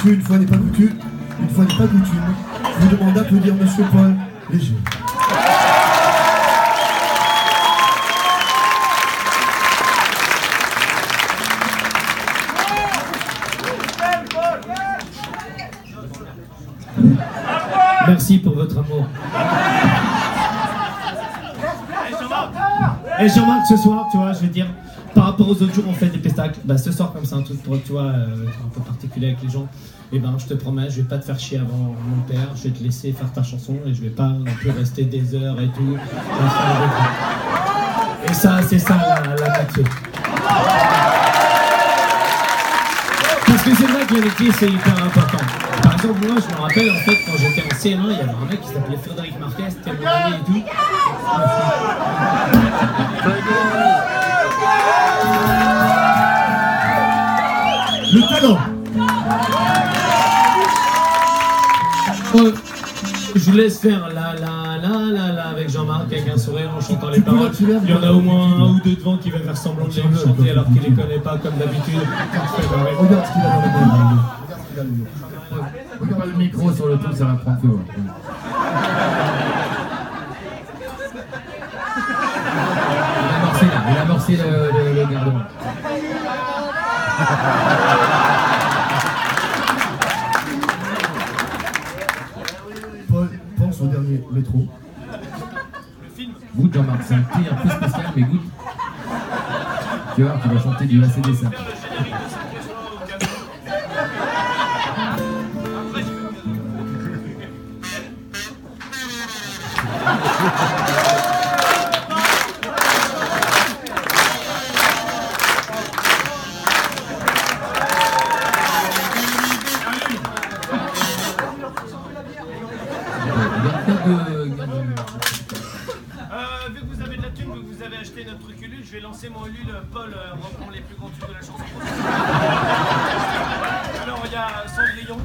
messieurs, une fois n'est pas coutume, je vous demande d'applaudir Monsieur Paul Léger. Merci pour votre amour. Et Jean-Marc, ce soir, tu vois, je veux dire, par rapport aux autres jours, on fait des spectacles. Bah, ce soir, comme c'est un truc pour, tu vois, un peu particulier avec les gens, et ben, je te promets, je vais pas te faire chier avant mon père, je vais te laisser faire ta chanson et je vais pas non plus rester des heures et tout. Et ça, c'est ça la métier. Parce que c'est vrai que le métier, c'est hyper important. Par exemple, moi, je me rappelle, en fait, quand j'étais en CM1, il y avait un mec qui s'appelait Frédéric Marquez, c'était mon ami et tout. Le talent. Je laisse faire la avec Jean-Marc avec un sourire en chantant les paroles. Il y en a au moins un ou deux devant qui va faire semblant de les chanter alors qu'il les connaît pas comme d'habitude. Regarde ce qu'il a dans la main. Regarde le micro sur le tout, ça va prendre feu. Il a amorcé le gardement. Paul, pense au dernier métro. Goûte, Jean-Marc, c'est un thé un peu spécial, mais goûte. Tu vois, tu vas chanter du ACDC. Vu que vous avez de la thune, vu que vous avez acheté notre truc Ulule, je vais lancer mon Ulule. Paul reprend les plus grands tubes de la chanson. Alors il y a Cendrillon.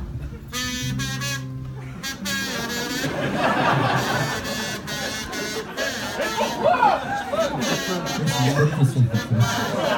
C'est une bonne question.